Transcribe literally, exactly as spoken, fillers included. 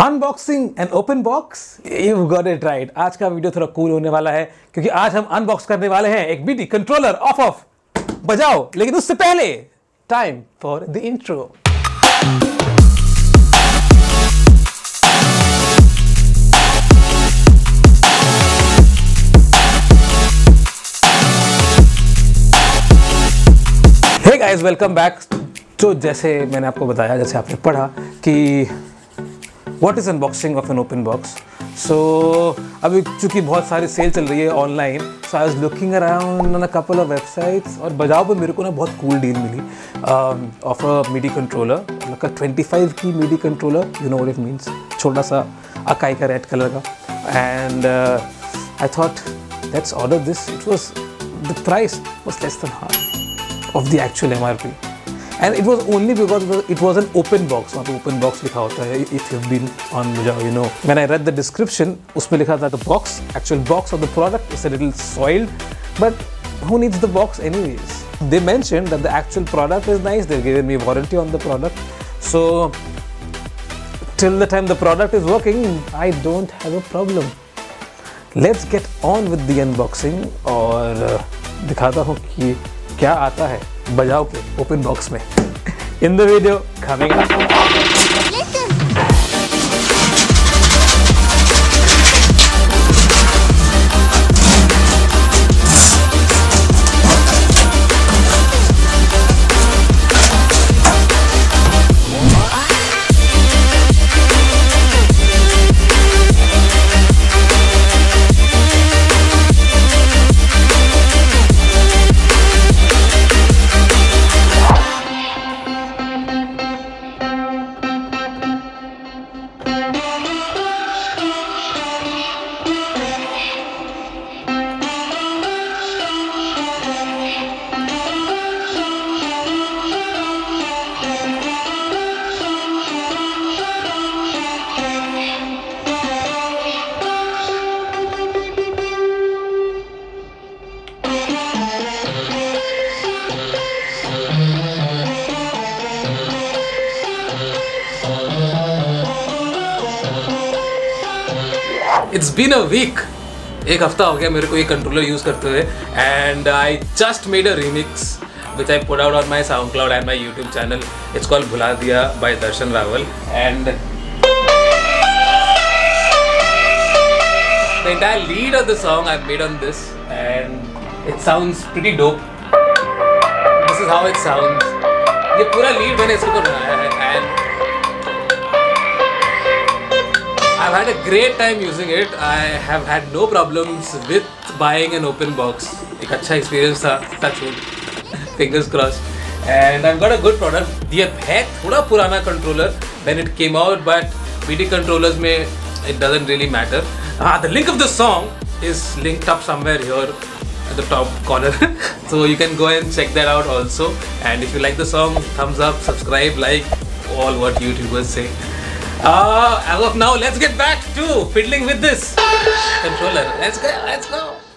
Unboxing and open box, you got it right. आज का video थोड़ा कूल होने वाला है क्योंकि आज हम अनबॉक्स करने वाले हैं एक मिडी कंट्रोलर। ऑफ ऑफ बजाओ, लेकिन उससे पहले time for the intro. Hey guys, welcome back. तो जैसे मैंने आपको बताया, जैसे आपने पढ़ा कि what is unboxing of an open box. So अभी चूँकि बहुत सारी सेल चल रही है online, so I was looking around on a couple of websites और बजाओ पे मेरे को ना बहुत कूल डील मिली ऑफ अ मिडी कंट्रोलर, मतलब ट्वेंटी फाइव की MIDI controller. You know what it means, छोटा सा अकाई का रेड कलर का। And I thought let's order this. It was the price was less than half of the actual M R P, and it was only because it was an open box. वहाँ पे open box लिखा होता है। If you've been on Mujao, you know. When I read the description, उसमें लिखा था the box, actual box of the product is a little soiled, but who needs the box anyways? They mentioned that the actual product is nice. They've given me warranty on the product, so till the time the product is working, I don't have a problem. Let's get on with the unboxing और दिखाता हूँ कि क्या आता है बजाओ के open box में। In the video coming up. It's been a week. एक हफ्ता हो गया मेरे को ये कंट्रोलर यूज करते हुए, and I just made a remix which I put out on my SoundCloud and my YouTube channel. It's called भुला दिया by Darshan Rawal, and the entire lead of the song I've made on this, and it sounds pretty dope. This is how it sounds. ये पूरा lead मैंने इसके ऊपर बनाया है, and I've had a great time using it. I have had no problems with buying an open box. एक अच्छा experience था, touch wood, fingers crossed. And I've got a good product. ये है थोड़ा पुराना controller when it came out, but Midi controllers में it doesn't really matter. Ah, the link of the song is linked up somewhere here at the top corner, so you can go and check that out also. And if you like the song, thumbs up, subscribe, like, all what YouTubers say. Uh, as of now, let's get back to fiddling with this controller. Let's go, let's go.